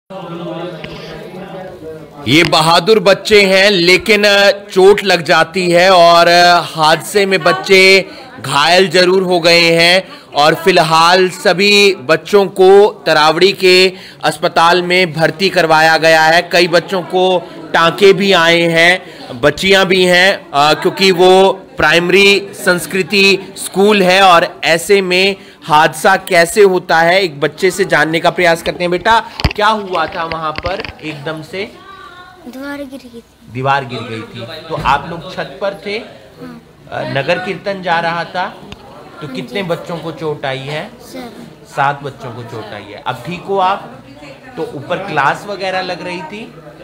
ये बहादुर बच्चे हैं, लेकिन चोट लग जाती है और हादसे में बच्चे घायल जरूर हो गए हैं। और फिलहाल सभी बच्चों को तरावड़ी के अस्पताल में भर्ती करवाया गया है। कई बच्चों को टांके भी आए हैं, बच्चियां भी हैं, क्योंकि वो प्राइमरी संस्कृति स्कूल है। और ऐसे में हादसा कैसे होता है, एक बच्चे से जानने का प्रयास करते हैं। बेटा, क्या हुआ था वहां पर? एकदम से दीवार गिर गई थी। दीवार गिर गई थी। तो आप लोग छत पर थे? हाँ। नगर कीर्तन जा रहा था। तो कितने बच्चों को चोट आई है? 7 बच्चों को चोट आई है। अब ठीक हो आप? तो ऊपर क्लास वगैरह लग रही थी,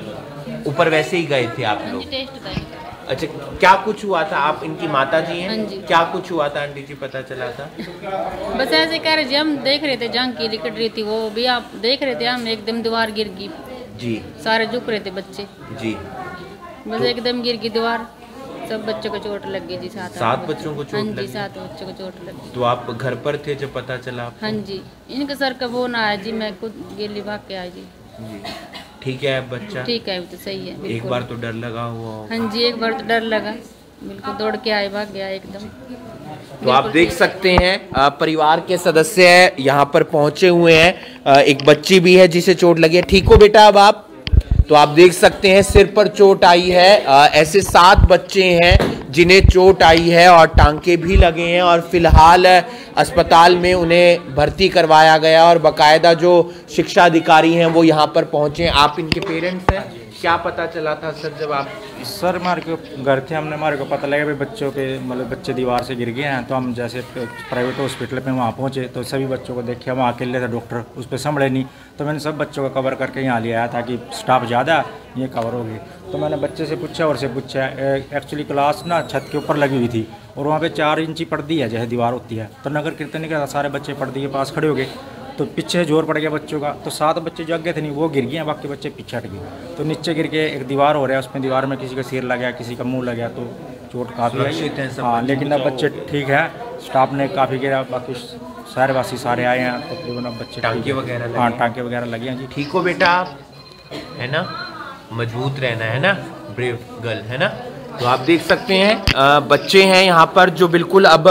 ऊपर वैसे ही गए थे आप लोग? अच्छा, क्या कुछ हुआ था? आप इनकी माता जी हैं? क्या कुछ हुआ था आंटी जी, पता चला था? बस ऐसे कह रहे थे, हम देख रहे थे जंग की लिकट रही थी, वो भी आप देख रहे थे, हम एकदम दीवार गिर गई जी। सारे झुक रहे थे बच्चे जी। बस तो एकदम गिर गई दीवार, सब बच्चों को चोट लग गई जी। 7 बच्चों को चोट लगी? 7 बच्चों को चोट लगी। तो आप घर पर थे जब पता चला आपको? हाँ जी, इनके सर का वो ना आया जी, मैं खुद गिरली भाग के आई जी। ठीक है बच्चा? ठीक है, तो सही है। एक बार तो डर लगा हुआ होगा? हाँ जी, एक बार तो डर लगा, बिल्कुल दौड़ के आए, भाग गया एकदम। तो आप देख सकते हैं परिवार के सदस्य यहाँ पर पहुंचे हुए हैं। एक बच्ची भी है जिसे चोट लगी है। ठीक हो बेटा अब आप? तो आप देख सकते हैं सिर पर चोट आई है। ऐसे 7 बच्चे हैं जिन्हें चोट आई है और टांके भी लगे हैं और फिलहाल अस्पताल में उन्हें भर्ती करवाया गया। और बाकायदा जो शिक्षा अधिकारी हैं वो यहाँ पर पहुंचे। आप इनके पेरेंट्स हैं? क्या पता चला था सर जब आप? सर हमारे को घर थे, हमने हमारे को पता लगा भाई बच्चों के मतलब बच्चे दीवार से गिर गए हैं। तो हम जैसे प्राइवेट हॉस्पिटल पे वहाँ पहुँचे तो सभी बच्चों को देखे, वहाँ अकेले थे, डॉक्टर उस पर संभले नहीं। तो मैंने सब बच्चों को कवर करके यहाँ ले आया ताकि स्टाफ ज़्यादा ये कवर हो गई। तो मैंने बच्चे से पूछा और से पूछा, एक्चुअली क्लास ना छत के ऊपर लगी हुई थी और वहाँ पर 4 इंची पर्दी है जैसे दीवार होती है। तो नगर कीर्तन का सारे बच्चे पर्दी के पास खड़े हो गए, तो पीछे जोर पड़ गया बच्चों का। तो 7 बच्चे जो आगे थे नहीं वो गिर गए, बाकी बच्चे पीछे हट गए। तो नीचे गिर के एक दीवार हो रहा है, उसमें दीवार में किसी का सिर लग गया, किसी का मुंह लग गया, तो चोट काफ़ी आई। हाँ, लेकिन अब बच्चे ठीक है, स्टाफ ने काफ़ी गिरा, बाकी सारे वासी सारे आए हैं तकरीबन। अब बच्चे टांके वगैरह? हाँ, टांके वगैरह लगे हैं जी। ठीक हो बेटा आप? है ना, मजबूत रहना है ना, ब्रेव गर्ल है ना। तो आप देख सकते हैं बच्चे हैं यहाँ पर जो बिल्कुल अब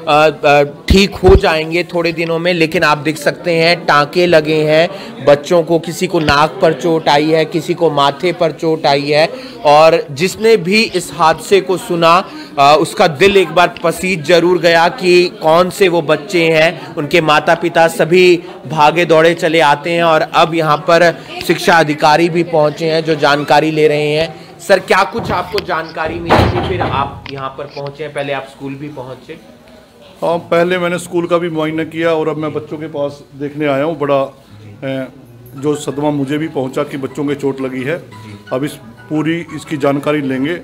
ठीक हो जाएंगे थोड़े दिनों में। लेकिन आप देख सकते हैं टांके लगे हैं बच्चों को, किसी को नाक पर चोट आई है, किसी को माथे पर चोट आई है। और जिसने भी इस हादसे को सुना उसका दिल एक बार पसीज जरूर गया कि कौन से वो बच्चे हैं। उनके माता पिता सभी भागे दौड़े चले आते हैं और अब यहाँ पर शिक्षा अधिकारी भी पहुँचे हैं जो जानकारी ले रहे हैं। सर, क्या कुछ आपको जानकारी मिली थी फिर आप यहाँ पर पहुँचे? पहले आप स्कूल भी पहुँचे? हाँ, पहले मैंने स्कूल का भी मुआयना किया और अब मैं बच्चों के पास देखने आया हूँ। बड़ा जो सदमा मुझे भी पहुँचा कि बच्चों के चोट लगी है। अब इसकी जानकारी लेंगे।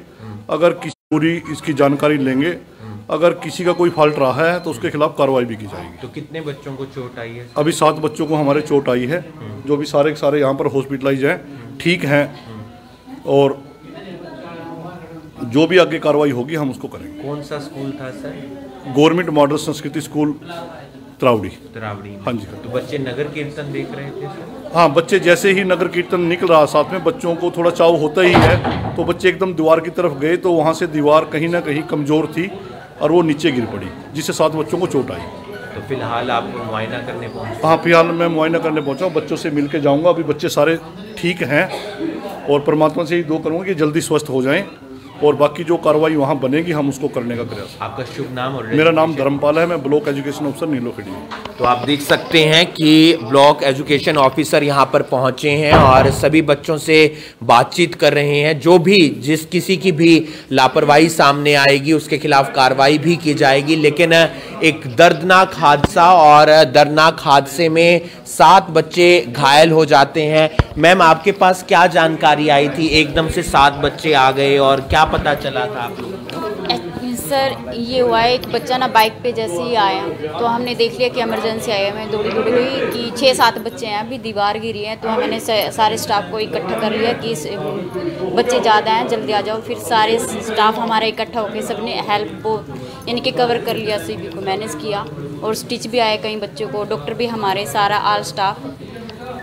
अगर किसी का कोई फॉल्ट रहा है तो उसके खिलाफ कार्रवाई भी की जाएगी। तो कितने बच्चों को चोट आई है? अभी 7 बच्चों को हमारे चोट आई है, जो भी सारे के सारे यहाँ पर हॉस्पिटलाइज हैं, ठीक हैं। और जो भी आगे कार्रवाई होगी हम उसको करेंगे। कौन सा स्कूल था sir? Government model Sanskriti school Taraori. हाँ जी। तो बच्चे नगर कीर्तन देख रहे थे सर? हाँ, बच्चे जैसे ही नगर कीर्तन निकल रहा, साथ में बच्चों को थोड़ा चाव होता ही है, तो बच्चे एकदम दीवार की तरफ गए तो वहाँ से दीवार कहीं ना कहीं कमज़ोर थी और वो नीचे गिर पड़ी, जिससे 7 बच्चों को चोट आई। तो फिलहाल आप मुआयना करने पहुँचे? हाँ, फिलहाल मैं मुआयना करने पहुँचा हूँ, बच्चों से मिल के जाऊँगा। अभी बच्चे सारे ठीक हैं और परमात्मा से ही दुआ करूँगा कि जल्दी स्वस्थ हो जाएँ और बाकी जो कार्रवाई वहाँ बनेगी हम उसको करने का प्रयास। आपका शुभ नाम? और मेरा नाम धर्मपाल है, मैं ब्लॉक एजुकेशन ऑफिसर नीलोखेड़ी हूँ। तो आप देख सकते हैं कि ब्लॉक एजुकेशन ऑफिसर यहाँ पर पहुँचे हैं और सभी बच्चों से बातचीत कर रहे हैं। जो भी किसी की भी लापरवाही सामने आएगी उसके खिलाफ कार्रवाई भी की जाएगी। लेकिन एक दर्दनाक हादसा और दर्दनाक हादसे में 7 बच्चे घायल हो जाते हैं। मैम, आपके पास क्या जानकारी आई थी? एकदम से 7 बच्चे आ गए और क्या पता चला था आप लोगों को? सर, ये हुआ है, एक बच्चा ना बाइक पे जैसे ही आया तो हमने देख लिया कि इमरजेंसी आई है। मैं दौड़ी गई कि 6-7 बच्चे हैं, अभी दीवार गिरी है। तो मैंने सारे स्टाफ को इकट्ठा कर लिया कि बच्चे ज़्यादा हैं, जल्दी आ जाओ। फिर सारे स्टाफ हमारा इकट्ठा होकर सबने हेल्प को यानी कि कवर कर लिया, सभी को मैनेज किया और स्टिच भी आए कई बच्चों को, डॉक्टर भी हमारे, सारा ऑल स्टाफ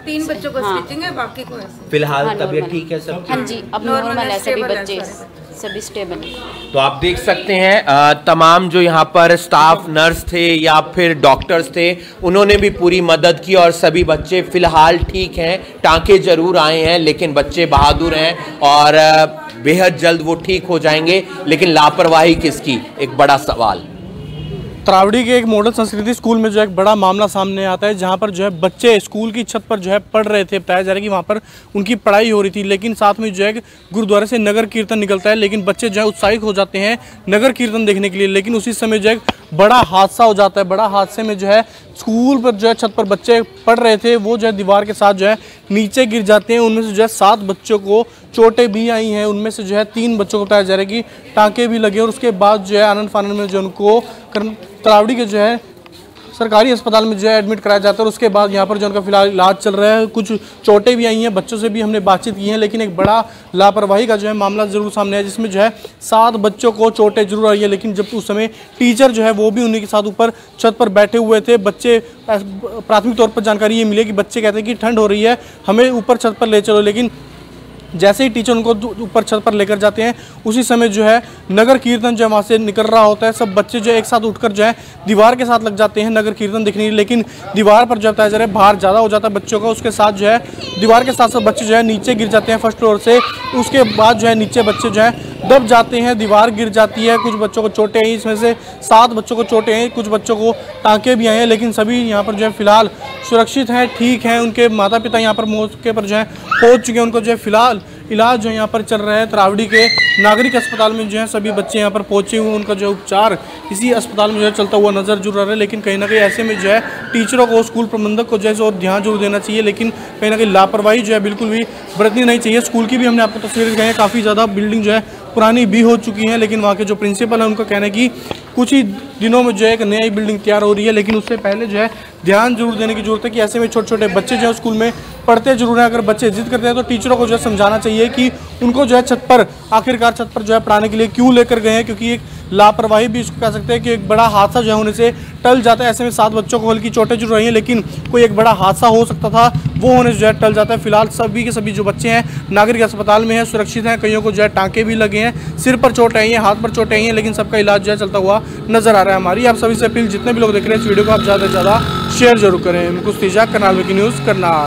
3 बच्चों को स्टिचिंग है, बाकी को ऐसे। फिलहाल हाँ, तबीयत नॉर्मल। ठीक है सब? हाँ जी, अब नॉर्मल नॉर्मल है सभी स्टेबल है बच्चे, सारे सभी स्टेबल हैं। तो आप देख सकते हैं तमाम जो यहाँ पर स्टाफ नर्स थे या फिर डॉक्टर्स थे, उन्होंने भी पूरी मदद की और सभी बच्चे फिलहाल ठीक हैं। टांके जरूर आए हैं लेकिन बच्चे बहादुर हैं और बेहद जल्द वो ठीक हो जाएंगे। लेकिन लापरवाही किसकी, एक बड़ा सवाल। त्रावड़ी के एक मॉडल संस्कृति स्कूल में जो है एक बड़ा मामला सामने आता है, जहां पर जो है बच्चे स्कूल की छत पर जो है पढ़ रहे थे। बताया जा रहा है कि वहां पर उनकी पढ़ाई हो रही थी, लेकिन साथ में जो है गुरुद्वारे से नगर कीर्तन निकलता है, लेकिन बच्चे जो है उत्साहित हो जाते हैं नगर कीर्तन देखने के लिए। लेकिन उसी समय जो है बड़ा हादसा हो जाता है। बड़ा हादसे में जो है स्कूल पर जो है छत पर बच्चे पढ़ रहे थे, वो जो है दीवार के साथ जो है नीचे गिर जाते हैं। उनमें से जो है 7 बच्चों को चोटें भी आई हैं। उनमें से जो है 3 बच्चों को बताया जा रहा है कि टांके भी लगे और उसके बाद जो है आनंद फानंद में जो उनको त्रावड़ी के जो है सरकारी अस्पताल में जो है एडमिट कराया जाता है और उसके बाद यहाँ पर जो उनका फिलहाल इलाज चल रहा है। कुछ चोटें भी आई हैं, बच्चों से भी हमने बातचीत की है, लेकिन एक बड़ा लापरवाही का जो है मामला जरूर सामने है, जिसमें जो है 7 बच्चों को चोटें जरूर आई है। लेकिन जब उस समय टीचर जो है वो भी उन्हीं के साथ ऊपर छत पर बैठे हुए थे। बच्चे प्राथमिक तौर पर जानकारी ये मिली कि बच्चे कहते हैं कि ठंड हो रही है, हमें ऊपर छत पर ले चलो। लेकिन जैसे ही टीचर उनको ऊपर छत पर लेकर जाते हैं, उसी समय जो है नगर कीर्तन जो है वहाँ से निकल रहा होता है। सब बच्चे जो है एक साथ उठकर जो है दीवार के साथ लग जाते हैं नगर कीर्तन देखने के लिए। लेकिन दीवार पर जो बताया जा रहा है भार ज़्यादा हो जाता है बच्चों का, उसके साथ जो है दीवार के साथ साथ बच्चे जो है नीचे गिर जाते हैं फर्स्ट फ्लोर से। उसके बाद जो है नीचे बच्चे जो है दब जाते हैं, दीवार गिर जाती है। कुछ बच्चों को चोटें आई, इसमें से 7 बच्चों को चोटें हैं, कुछ बच्चों को टाँके भी आए हैं। लेकिन सभी यहाँ पर जो है फिलहाल सुरक्षित हैं, ठीक हैं। उनके माता पिता यहाँ पर मौके पर जो है पहुँच चुके हैं। उनको जो है फिलहाल इलाज जो यहाँ पर चल रहा है त्रावड़ी के नागरिक अस्पताल में। जो है सभी बच्चे यहाँ पर पहुँचे हुए, उनका जो उपचार इसी अस्पताल में जो है चलता हुआ नजर जरूर आ रहा है। लेकिन कहीं ना कहीं ऐसे में जो है टीचरों को, स्कूल प्रबंधक को जो है और ध्यान जरूर देना चाहिए। लेकिन कहीं ना कहीं लापरवाही जो है बिल्कुल भी बरतनी नहीं चाहिए। स्कूल की भी हमने आपको तस्वीर दिखाई है, काफ़ी ज़्यादा बिल्डिंग जो है पुरानी भी हो चुकी है। लेकिन वहाँ के जो प्रिंसिपल है उनका कहना है कि कुछ ही दिनों में जो है एक नई बिल्डिंग तैयार हो रही है। लेकिन उससे पहले जो है ध्यान जरूर देने की जरूरत है कि ऐसे में छोटे छोटे बच्चे जो है स्कूल में पढ़ते जरूर हैं। अगर बच्चे जिद करते हैं तो टीचरों को जो है समझाना चाहिए कि उनको जो है छत पर आखिरकार छत पर जो है पढ़ाने के लिए क्यों लेकर गए हैं, क्योंकि एक लापरवाही भी इसको कह सकते हैं कि एक बड़ा हादसा जो है होने से टल जाता है। ऐसे में 7 बच्चों को हल्की चोटें जरूर आई हैं, लेकिन कोई एक बड़ा हादसा हो सकता था वो होने से जो है टल जाता है। फिलहाल सभी के सभी जो बच्चे हैं नागरिक अस्पताल में हैं, सुरक्षित हैं। कईयों को जो है टाँके भी लगे हैं, सिर पर चोट आई है, हाथ पर चोटें आई हैं, लेकिन सबका इलाज जो है चलता हुआ नजर आ रहा है। हमारी आप सभी से अपील, जितने भी लोग देख रहे हैं इस वीडियो को आप ज़्यादा से ज़्यादा शेयर जरूर करें। मुकुश तिजा, करनाल न्यूज़, करनाल।